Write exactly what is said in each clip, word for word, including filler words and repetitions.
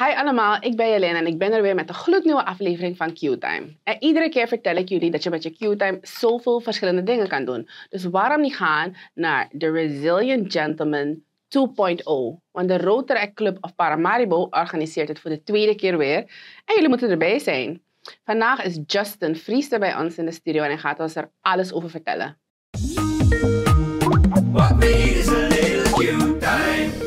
Hi allemaal, ik ben Jelena en ik ben er weer met een gloednieuwe aflevering van Q-Time. En iedere keer vertel ik jullie dat je met je Q-Time zoveel verschillende dingen kan doen. Dus waarom niet gaan naar de Resilient Gentleman twee punt nul? Want de Rotaract Club of Paramaribo organiseert het voor de tweede keer weer. En jullie moeten erbij zijn. Vandaag is Justin Vries er bij ons in de studio en hij gaat ons er alles over vertellen. What we need is a little Q-Time.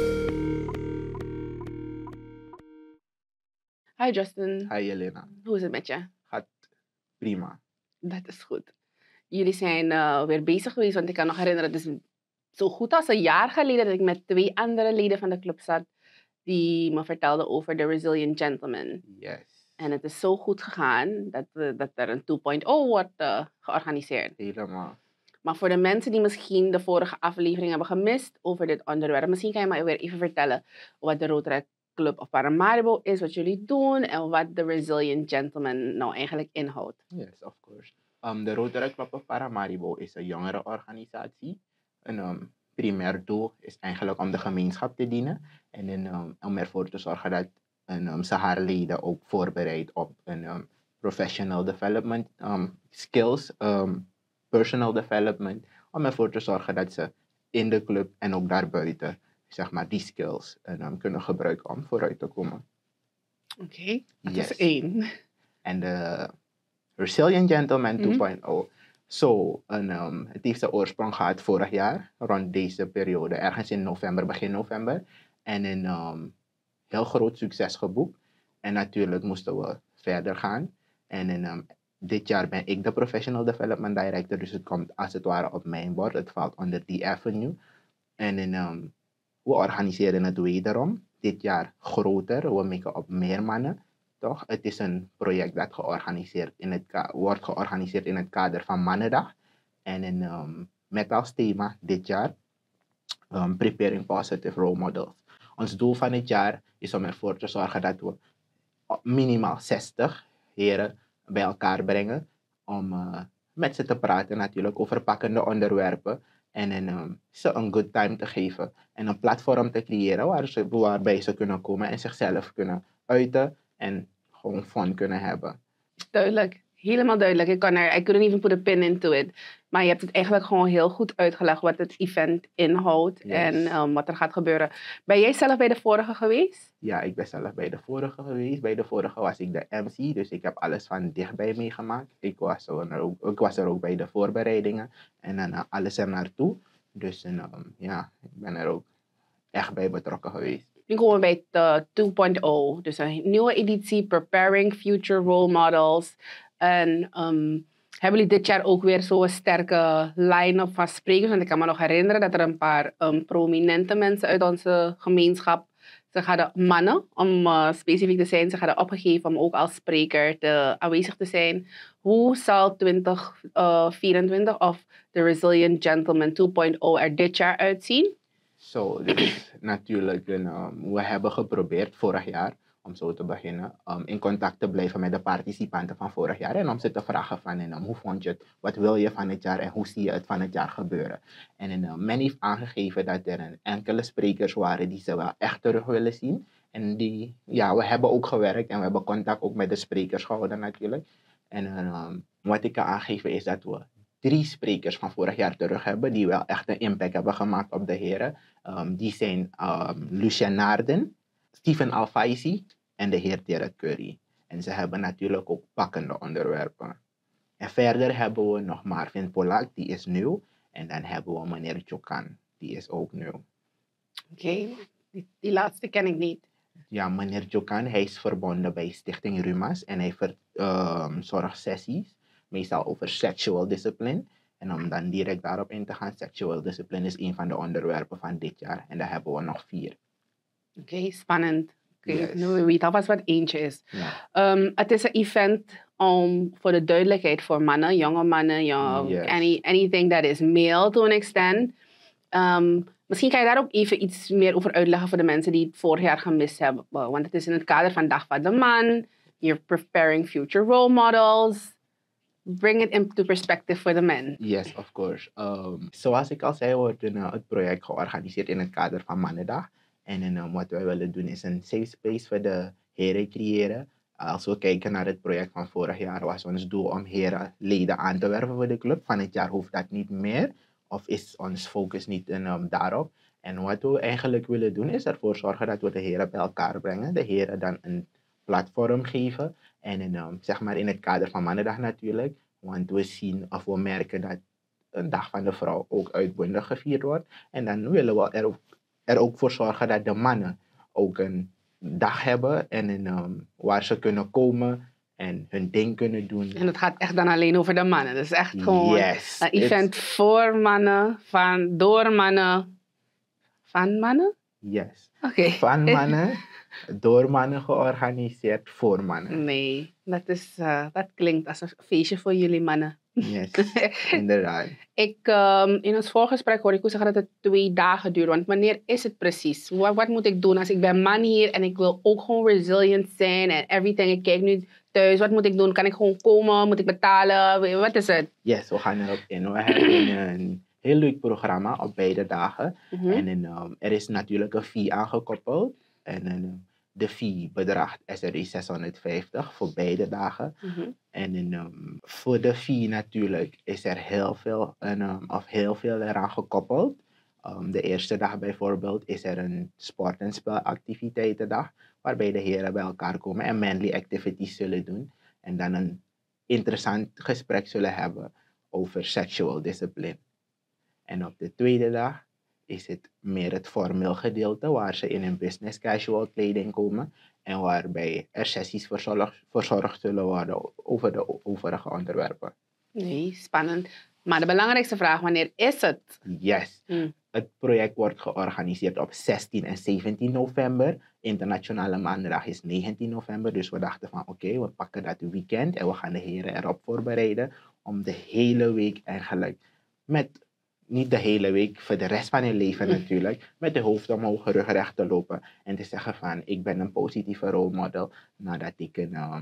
Hi Justin. Hi Jelena. Hoe is het met je? Gaat prima. Dat is goed. Jullie zijn uh, weer bezig geweest, want ik kan nog herinneren, het is zo goed als een jaar geleden dat ik met twee andere leden van de club zat die me vertelden over de Resilient Gentleman. Yes. En het is zo goed gegaan dat, uh, dat er een twee punt nul wordt uh, georganiseerd. Helemaal. Maar voor de mensen die misschien de vorige aflevering hebben gemist over dit onderwerp, misschien kan je me weer even vertellen wat de Rotaract Club of Paramaribo is, wat jullie doen en wat de Resilient Gentleman nou eigenlijk inhoudt. Yes, of course. Um, de Rotaract Club of Paramaribo is een jongerenorganisatie. Een um, primair doel is eigenlijk om de gemeenschap te dienen en in, um, om ervoor te zorgen dat een, um, ze haar leden ook voorbereidt op een um, professional development, um, skills, um, personal development, om ervoor te zorgen dat ze in de club en ook daarbuiten zeg maar, die skills en, um, kunnen gebruiken om vooruit te komen. Oké, okay, dat yes. is één. En de Resilient Gentleman mm-hmm. twee punt nul. So, een, um, het heeft zijn oorsprong gehad vorig jaar, rond deze periode, ergens in november, begin november. En een um, heel groot succes geboekt. En natuurlijk moesten we verder gaan. En in, um, dit jaar ben ik de Professional Development Director, dus het komt als het ware op mijn bord. Het valt onder die avenue. En in, um, we organiseren het wederom. Dit jaar groter. We mikken op meer mannen. Toch? Het is een project dat georganiseerd in het ka- wordt georganiseerd in het kader van Mannendag. En in, um, met als thema dit jaar um, Preparing Positive Role Models. Ons doel van dit jaar is om ervoor te zorgen dat we minimaal zestig heren bij elkaar brengen. Om uh, met ze te praten natuurlijk over pakkende onderwerpen. En een, um, ze een good time te geven. En een platform te creëren waar ze, waarbij ze kunnen komen en zichzelf kunnen uiten. En gewoon fun kunnen hebben. Duidelijk. Helemaal duidelijk. Ik kan er, I couldn't even put a pin into it. Maar je hebt het eigenlijk gewoon heel goed uitgelegd wat het event inhoudt. Yes. En um, wat er gaat gebeuren. Ben jij zelf bij de vorige geweest? Ja, ik ben zelf bij de vorige geweest. Bij de vorige was ik de M C. Dus ik heb alles van dichtbij meegemaakt. Ik was er ook, ik was er ook bij de voorbereidingen. En dan uh, alles er naartoe. Dus um, ja, ik ben er ook echt bij betrokken geweest. Nu komen we bij de twee punt nul. Dus een nieuwe editie, Preparing Future Role Models. En um, hebben jullie dit jaar ook weer zo'n sterke line-up van sprekers? Want ik kan me nog herinneren dat er een paar um, prominente mensen uit onze gemeenschap, ze hadden mannen, om uh, specifiek te zijn, ze hadden opgegeven om ook als spreker te, aanwezig te zijn. Hoe zal twintig vierentwintig of de Resilient Gentleman twee punt nul er dit jaar uitzien? Zo, so, dus natuurlijk, een, um, we hebben geprobeerd vorig jaar, om zo te beginnen, um, in contact te blijven met de participanten van vorig jaar. En om ze te vragen van, en, um, hoe vond je het, wat wil je van het jaar en hoe zie je het van het jaar gebeuren. En, en um, men heeft aangegeven dat er een enkele sprekers waren die ze wel echt terug willen zien. En die, ja, we hebben ook gewerkt en we hebben contact ook met de sprekers gehouden natuurlijk. En um, wat ik kan aangeven is dat we drie sprekers van vorig jaar terug hebben die wel echt een impact hebben gemaakt op de heren. Um, die zijn um, Lucien Naarden, Stephen Alfaisi en de heer Derek Curry. En ze hebben natuurlijk ook pakkende onderwerpen. En verder hebben we nog Marvin Polak, die is nieuw. En dan hebben we meneer Jokan, die is ook nieuw. Oké, okay. die, die laatste ken ik niet. Ja, meneer Jokan, hij is verbonden bij Stichting Rumas en hij verzorgt um, sessies. Meestal over sexual discipline. En om dan direct daarop in te gaan, sexual discipline is een van de onderwerpen van dit jaar. En daar hebben we nog vier. Oké, okay, spannend. Okay. Yes. Nu weet alvast wat eentje is. Ja. Um, het is een event om voor de duidelijkheid voor mannen, jonge mannen, young, yes. any, anything that is male to an extent. Um, misschien kan je daar ook even iets meer over uitleggen voor de mensen die het vorig jaar gemist hebben. Want het is in het kader van Dag van de Man. You're preparing future role models. Bring it into perspective for the men. Yes, of course. Um, zoals ik al zei, wordt uh, het project georganiseerd in het kader van Mannendag. En uh, wat wij willen doen is een safe space voor de heren creëren. Als we kijken naar het project van vorig jaar, was ons doel om heren leden aan te werven voor de club. Van het jaar hoeft dat niet meer, of is ons focus niet in, um, daarop. En wat we eigenlijk willen doen, is ervoor zorgen dat we de heren bij elkaar brengen. De heren dan een platform geven. En in, um, zeg maar in het kader van Mannendag natuurlijk. Want we zien of we merken dat een dag van de vrouw ook uitbundig gevierd wordt. En dan willen we er ook, er ook voor zorgen dat de mannen ook een dag hebben. En in, um, waar ze kunnen komen en hun ding kunnen doen. En het gaat echt dan alleen over de mannen. Dus echt gewoon Yes, een event it's- voor mannen, van, door mannen, van mannen? Yes. Oké. Van mannen, door mannen georganiseerd, voor mannen. Nee, dat, is, uh, dat klinkt als een feestje voor jullie mannen. Yes, inderdaad. Ik, um, in ons voorgesprek hoorde ik u zeggen dat het twee dagen duurt. Want wanneer is het precies? Wat, wat moet ik doen als ik ben man hier en ik wil ook gewoon resilient zijn en everything. Ik kijk nu thuis. Wat moet ik doen? Kan ik gewoon komen? Moet ik betalen? Wat is het? Yes, we gaan erop in. We hebben een heel leuk programma op beide dagen. Mhm. En een, um, er is natuurlijk een fee aangekoppeld. En een, de fee bedraagt S R I zeshonderdvijftig voor beide dagen. Mhm. En een, um, voor de fee natuurlijk is er heel veel, een, um, of heel veel eraan gekoppeld. Um, de eerste dag bijvoorbeeld is er een sport- en spelactiviteitendag, waarbij de heren bij elkaar komen en manly activities zullen doen. En dan een interessant gesprek zullen hebben over sexual discipline. En op de tweede dag is het meer het formeel gedeelte, waar ze in een business casual kleding komen en waarbij er sessies verzorgd, verzorgd zullen worden over de overige onderwerpen. Nee, spannend. Maar de belangrijkste vraag, wanneer is het? Yes. Hm. Het project wordt georganiseerd op zestien en zeventien november. Internationale Maandag is negentien november. Dus we dachten van oké, okay, we pakken dat weekend en we gaan de heren erop voorbereiden om de hele week eigenlijk met, niet de hele week, voor de rest van hun leven natuurlijk, met de hoofd omhoog, rug recht te lopen en te zeggen van ik ben een positieve rolmodel nadat ik een, uh,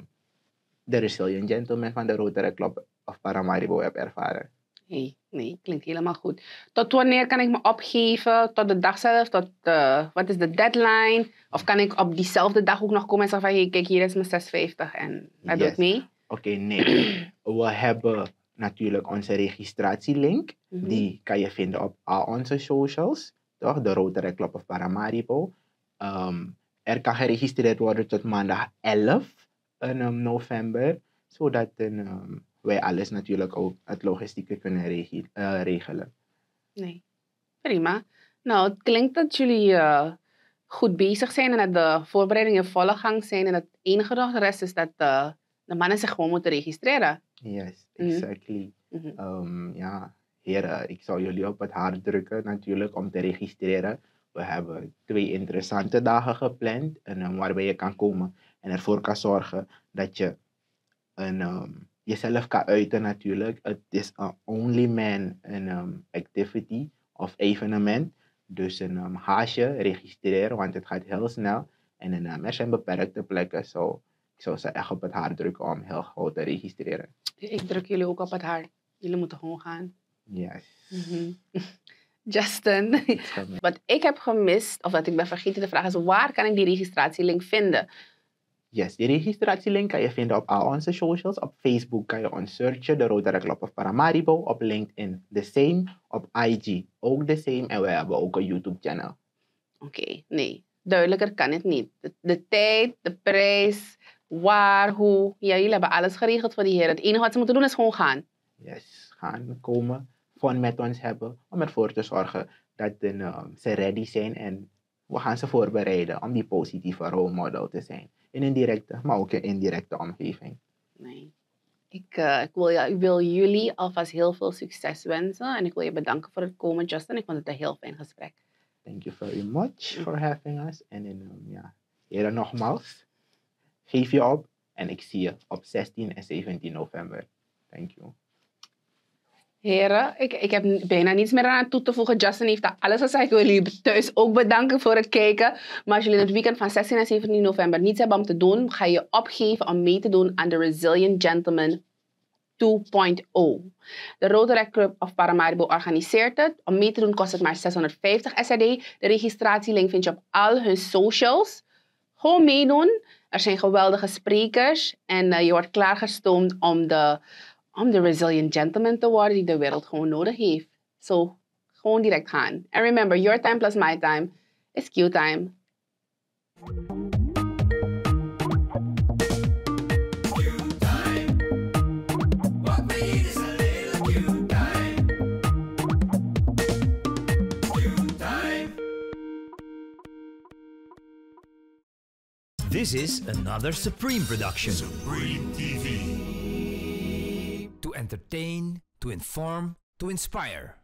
de Resilient Gentleman van de Rotary Club of Paramaribo heb ervaren. Nee, nee, klinkt helemaal goed. Tot wanneer kan ik me opgeven? Tot de dag zelf? Tot uh, wat is de deadline? Of kan ik op diezelfde dag ook nog komen en zeggen van hey, kijk, hier is mijn zesvijftig en dat doe ik mee? Oké, okay, nee. We hebben natuurlijk onze registratielink. Mhm. Die kan je vinden op al onze socials. Toch? De Rotary Club of Paramaribo. Um, er kan geregistreerd worden tot maandag elf um, november. Zodat um, wij alles natuurlijk ook het logistieke kunnen regi- uh, regelen. Nee, prima. Nou, het klinkt dat jullie uh, goed bezig zijn en dat de voorbereidingen volle gang zijn. En het enige nog de rest is dat uh, de mannen zich gewoon moeten registreren. Yes, Mhm. exactly. Mhm. Um, ja, heren, ik zou jullie op het hart drukken natuurlijk om te registreren. We hebben twee interessante dagen gepland en, um, waarbij je kan komen en ervoor kan zorgen dat je een, um, jezelf kan uiten natuurlijk. Het is een only man een, um, activity of evenement. Dus een um, haasje registreren, want het gaat heel snel. En um, er zijn beperkte plekken, so ik zou ze echt op het hart drukken om heel gauw te registreren. Ik druk jullie ook op het hart. Jullie moeten gewoon gaan. Yes. Mhm. Justin, wat ik heb gemist, of dat ik ben vergeten te vragen, is waar kan ik die registratielink vinden? Yes, die registratielink kan je vinden op al onze socials. Op Facebook kan je ons searchen, de Rotary Club of Paramaribo. Op LinkedIn the same. Op I G ook the same. En we hebben ook een YouTube channel. Oké, okay, nee. Duidelijker kan het niet. De, de tijd, de prijs, waar, hoe. Ja, jullie hebben alles geregeld voor die heren. Het enige wat ze moeten doen is gewoon gaan. Yes, gaan, komen, fun met ons hebben. Om ervoor te zorgen dat de, uh, ze ready zijn. En we gaan ze voorbereiden om die positieve rolmodel te zijn. In een directe, maar ook in een indirecte omgeving. Nee. Ik, uh, ik, wil, ja, ik wil jullie alvast heel veel succes wensen. En ik wil je bedanken voor het komen, Justin. Ik vond het een heel fijn gesprek. Thank you very much for having us. En in, um, ja, heren nogmaals, geef je op. En ik zie je op zestien en zeventien november. Thank you. Heren, ik, ik heb bijna niets meer aan toe te voegen. Justin heeft daar alles gezegd. Ik wil jullie thuis ook bedanken voor het kijken. Maar als jullie het weekend van zestien en zeventien november niets hebben om te doen, ga je opgeven om mee te doen aan de Resilient Gentleman twee punt nul. De Rotary Club of Paramaribo organiseert het. Om mee te doen kost het maar zeshonderdvijftig S R D. De registratielink vind je op al hun socials. Gewoon meedoen. Er zijn geweldige sprekers en uh, je wordt klaargestoomd om de, om de resilient gentleman te worden die de wereld gewoon nodig heeft. Zo, so, gewoon direct gaan. And remember, your time plus my time is Q-time. This is another Supreme production. Supreme T V. To entertain, to inform, to inspire.